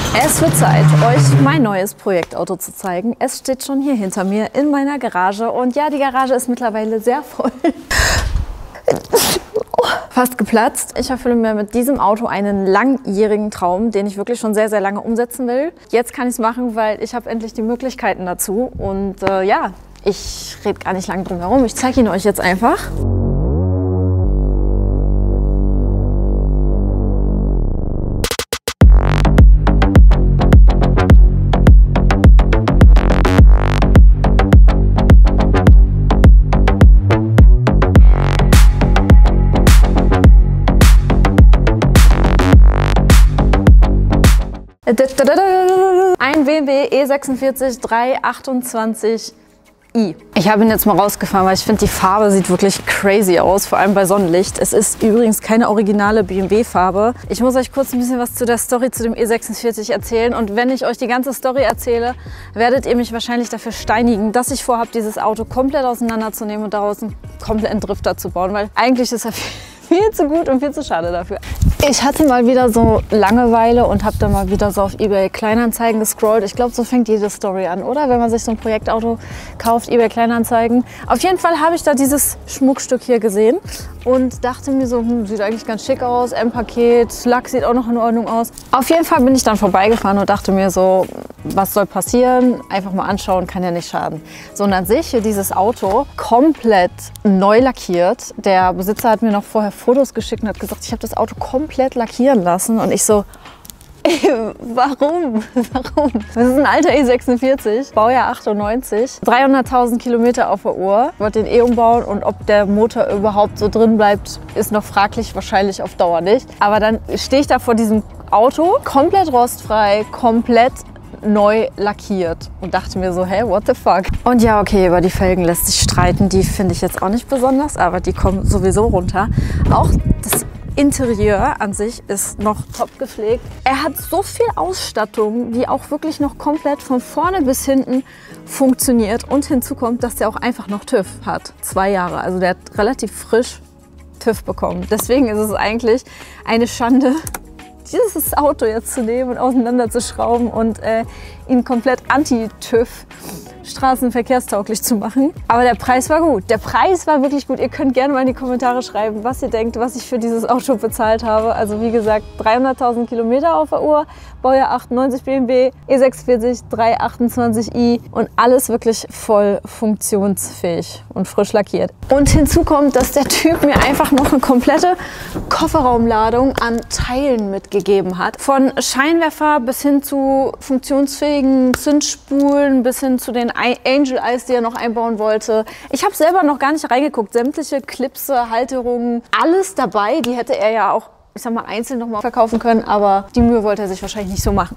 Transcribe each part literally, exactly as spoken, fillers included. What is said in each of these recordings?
Es wird Zeit, euch mein neues Projektauto zu zeigen. Es steht schon hier hinter mir in meiner Garage und ja, die Garage ist mittlerweile sehr voll. Fast geplatzt. Ich erfülle mir mit diesem Auto einen langjährigen Traum, den ich wirklich schon sehr, sehr lange umsetzen will. Jetzt kann ich es machen, weil ich habe endlich die Möglichkeiten dazu. Und äh, ja, ich rede gar nicht lange drum herum. Ich zeige ihn euch jetzt einfach. Ein B M W E sechsundvierzig dreihundertachtundzwanzig i. Ich habe ihn jetzt mal rausgefahren, weil ich finde, die Farbe sieht wirklich crazy aus, vor allem bei Sonnenlicht. Es ist übrigens keine originale B M W-Farbe. Ich muss euch kurz ein bisschen was zu der Story zu dem E sechsundvierzig erzählen. Und wenn ich euch die ganze Story erzähle, werdet ihr mich wahrscheinlich dafür steinigen, dass ich vorhabe, dieses Auto komplett auseinanderzunehmen und daraus einen kompletten Drifter zu bauen. Weil eigentlich ist er viel zu gut und viel zu schade dafür. Ich hatte mal wieder so Langeweile und habe dann mal wieder so auf eBay Kleinanzeigen gescrollt. Ich glaube, so fängt jede Story an, oder? Wenn man sich so ein Projektauto kauft, eBay Kleinanzeigen. Auf jeden Fall habe ich da dieses Schmuckstück hier gesehen und dachte mir so, hm, sieht eigentlich ganz schick aus, M-Paket, Lack sieht auch noch in Ordnung aus. Auf jeden Fall bin ich dann vorbeigefahren und dachte mir so, was soll passieren? Einfach mal anschauen, kann ja nicht schaden. So, und dann sehe ich hier dieses Auto komplett neu lackiert. Der Besitzer hat mir noch vorher Fotos geschickt und hat gesagt, ich habe das Auto komplett lackieren lassen. Und ich so, warum? Warum? Das ist ein alter E sechsundvierzig, Baujahr achtundneunzig, dreihunderttausend Kilometer auf der Uhr. Ich wollte den eh umbauen und ob der Motor überhaupt so drin bleibt, ist noch fraglich, wahrscheinlich auf Dauer nicht. Aber dann stehe ich da vor diesem Auto, komplett rostfrei, komplett neu lackiert und dachte mir so, hey, what the fuck? Und ja, okay, über die Felgen lässt sich streiten. Die finde ich jetzt auch nicht besonders, aber die kommen sowieso runter. Auch das Interieur an sich ist noch top gepflegt. Er hat so viel Ausstattung, die auch wirklich noch komplett von vorne bis hinten funktioniert. Und hinzu kommt, dass der auch einfach noch TÜV hat. Zwei Jahre. Also der hat relativ frisch TÜV bekommen. Deswegen ist es eigentlich eine Schande, dieses Auto jetzt zu nehmen und auseinanderzuschrauben und äh, ihn komplett anti-TÜV straßenverkehrstauglich zu machen. Aber der Preis war gut. Der Preis war wirklich gut. Ihr könnt gerne mal in die Kommentare schreiben, was ihr denkt, was ich für dieses Auto bezahlt habe. Also wie gesagt, dreihunderttausend Kilometer auf der Uhr, Baujahr achtundneunzig B M W, E sechsundvierzig dreihundertachtundzwanzig i und alles wirklich voll funktionsfähig und frisch lackiert. Und hinzu kommt, dass der Typ mir einfach noch eine komplette Kofferraumladung an Teilen mitgegeben hat. Von Scheinwerfer bis hin zu funktionsfähigen Zündspulen bis hin zu den Angel Eyes, die er noch einbauen wollte. Ich habe selber noch gar nicht reingeguckt. Sämtliche Klipse, Halterungen, alles dabei. Die hätte er ja auch, ich sag mal, einzeln noch mal verkaufen können, aber die Mühe wollte er sich wahrscheinlich nicht so machen.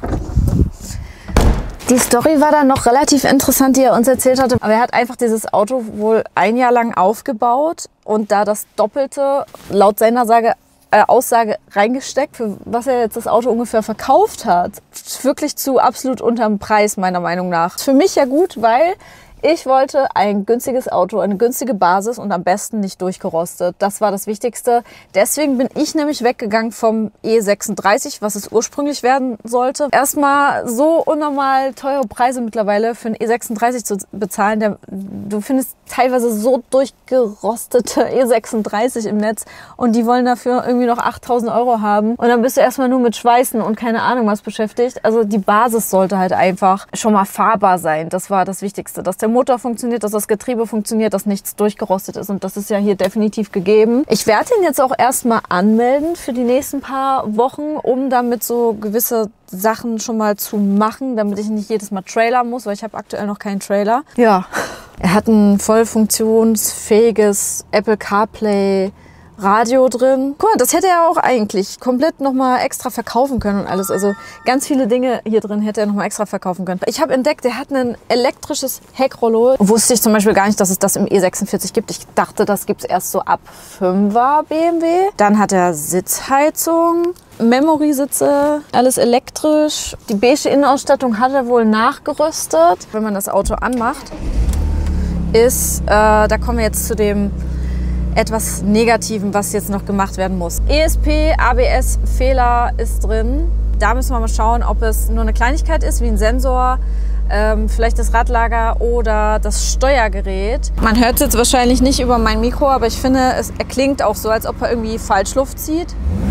Die Story war dann noch relativ interessant, die er uns erzählt hatte. Aber er hat einfach dieses Auto wohl ein Jahr lang aufgebaut und da das Doppelte laut seiner Sage Äh, Aussage reingesteckt, für was er jetzt das Auto ungefähr verkauft hat. Wirklich zu absolut unterm Preis, meiner Meinung nach. Für mich ja gut, weil ich wollte ein günstiges Auto, eine günstige Basis und am besten nicht durchgerostet. Das war das Wichtigste. Deswegen bin ich nämlich weggegangen vom E sechsunddreißig, was es ursprünglich werden sollte. Erstmal so unnormal teure Preise mittlerweile für einen E sechsunddreißig zu bezahlen. Der, du findest teilweise so durchgerostete E sechsunddreißig im Netz und die wollen dafür irgendwie noch achttausend Euro haben. Und dann bist du erstmal nur mit Schweißen und keine Ahnung was beschäftigt. Also die Basis sollte halt einfach schon mal fahrbar sein. Das war das Wichtigste, dass der Motor funktioniert, dass das Getriebe funktioniert, dass nichts durchgerostet ist und das ist ja hier definitiv gegeben. Ich werde ihn jetzt auch erstmal anmelden für die nächsten paar Wochen, um damit so gewisse Sachen schon mal zu machen, damit ich nicht jedes Mal trailern muss, weil ich habe aktuell noch keinen Trailer. Ja, er hat ein voll funktionsfähiges Apple CarPlay Radio drin. Guck mal, das hätte er auch eigentlich komplett nochmal extra verkaufen können und alles. Also ganz viele Dinge hier drin hätte er nochmal extra verkaufen können. Ich habe entdeckt, er hat ein elektrisches Heckrollo. Wusste ich zum Beispiel gar nicht, dass es das im E sechsundvierzig gibt. Ich dachte, das gibt es erst so ab fünfer B M W. Dann hat er Sitzheizung, Memory-Sitze, alles elektrisch. Die beige Innenausstattung hat er wohl nachgerüstet. Wenn man das Auto anmacht, ist, äh, da kommen wir jetzt zu dem etwas Negativen, was jetzt noch gemacht werden muss. E S P, A B S-Fehler ist drin. Da müssen wir mal schauen, ob es nur eine Kleinigkeit ist, wie ein Sensor, ähm, vielleicht das Radlager oder das Steuergerät. Man hört es jetzt wahrscheinlich nicht über mein Mikro, aber ich finde, es er klingt auch so, als ob er irgendwie Falschluft zieht.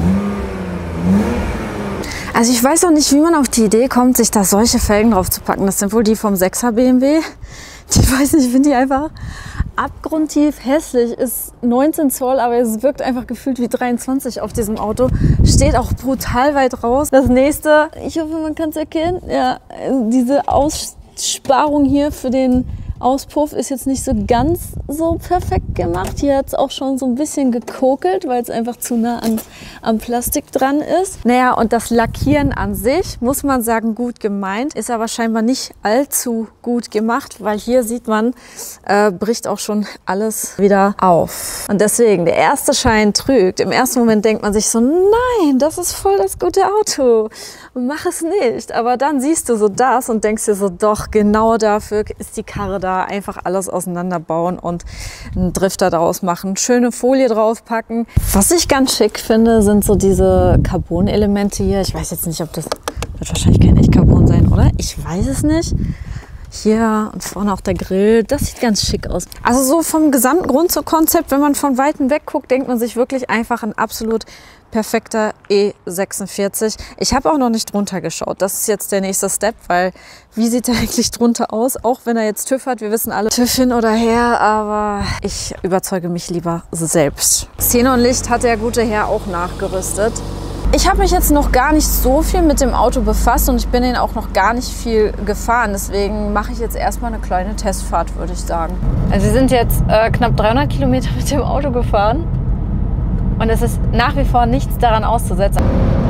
Also ich weiß auch nicht, wie man auf die Idee kommt, sich da solche Felgen drauf zu packen. Das sind wohl die vom sechser B M W. Ich weiß nicht, ich finde die einfach abgrundtief hässlich. Ist neunzehn Zoll, aber es wirkt einfach gefühlt wie dreiundzwanzig auf diesem Auto. Steht auch brutal weit raus. Das nächste, ich hoffe, man kann es erkennen, ja, diese Aussparung hier für den Auspuff ist jetzt nicht so ganz so perfekt gemacht. Hier hat es auch schon so ein bisschen gekokelt, weil es einfach zu nah an, am Plastik dran ist. Naja, und das Lackieren an sich, muss man sagen, gut gemeint, ist aber scheinbar nicht allzu gut gemacht, weil hier sieht man, äh, bricht auch schon alles wieder auf. Und deswegen, der erste Schein trügt. Im ersten Moment denkt man sich so, nein, das ist voll das gute Auto. Mach es nicht. Aber dann siehst du so das und denkst dir so, doch, genau dafür ist die Karre da. Einfach alles auseinanderbauen und einen Drifter daraus machen, schöne Folie draufpacken. Was ich ganz schick finde, sind so diese Carbon-Elemente hier. Ich weiß jetzt nicht, ob das wird wahrscheinlich kein echt Carbon sein, oder? Ich weiß es nicht. Hier und vorne auch der Grill, das sieht ganz schick aus. Also so vom gesamten Grundkonzept, wenn man von Weitem weg guckt, denkt man sich wirklich einfach ein absolut perfekter E sechsundvierzig. Ich habe auch noch nicht drunter geschaut. Das ist jetzt der nächste Step, weil wie sieht er eigentlich drunter aus? Auch wenn er jetzt TÜV hat, wir wissen alle TÜV hin oder her, aber ich überzeuge mich lieber selbst. Xenonlicht hat der gute Herr auch nachgerüstet. Ich habe mich jetzt noch gar nicht so viel mit dem Auto befasst und ich bin ihn auch noch gar nicht viel gefahren. Deswegen mache ich jetzt erstmal eine kleine Testfahrt, würde ich sagen. Also wir sind jetzt äh, knapp dreihundert Kilometer mit dem Auto gefahren. Und es ist nach wie vor nichts daran auszusetzen.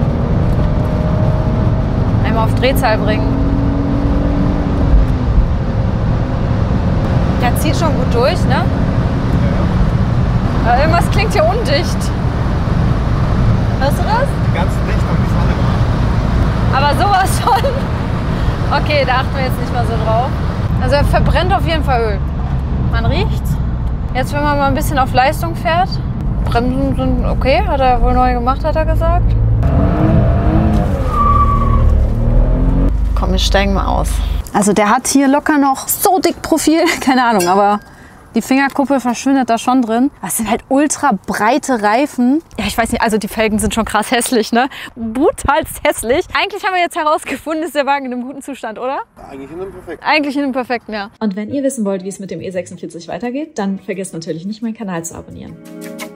Einmal auf Drehzahl bringen. Der zieht schon gut durch, ne? Aber irgendwas klingt hier undicht. Hörst du das? Die ganzen Lichter und das alle. Aber sowas von. Okay, da achten wir jetzt nicht mal so drauf. Also er verbrennt auf jeden Fall Öl. Man riecht's. Jetzt, wenn man mal ein bisschen auf Leistung fährt. Bremsen sind okay, hat er wohl neu gemacht, hat er gesagt. Komm, wir steigen mal aus. Also der hat hier locker noch so dick Profil, keine Ahnung, aber die Fingerkuppe verschwindet da schon drin. Das sind halt ultra breite Reifen. Ja, ich weiß nicht, also die Felgen sind schon krass hässlich, ne? Brutal hässlich. Eigentlich haben wir jetzt herausgefunden, ist der Wagen in einem guten Zustand, oder? Eigentlich in einem perfekten. Eigentlich in einem perfekten, ja. Und wenn ihr wissen wollt, wie es mit dem E sechsundvierzig weitergeht, dann vergesst natürlich nicht, meinen Kanal zu abonnieren.